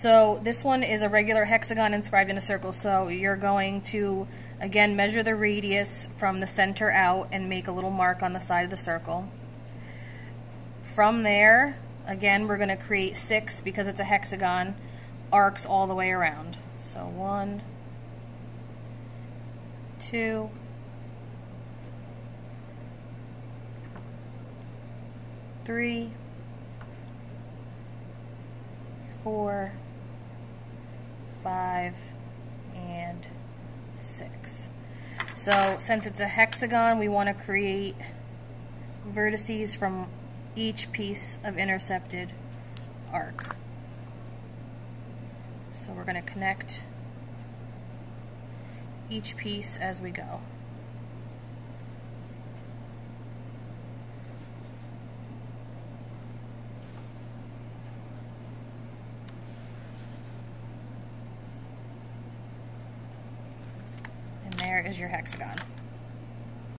So this one is a regular hexagon inscribed in a circle. So you're going to, again, measure the radius from the center out and make a little mark on the side of the circle. From there, again, we're going to create 6, because it's a hexagon, arcs all the way around. So 1, 2, 3, 4, 5, and 6. So since it's a hexagon, we want to create vertices from each piece of intercepted arc. So we're going to connect each piece as we go. And there is your hexagon.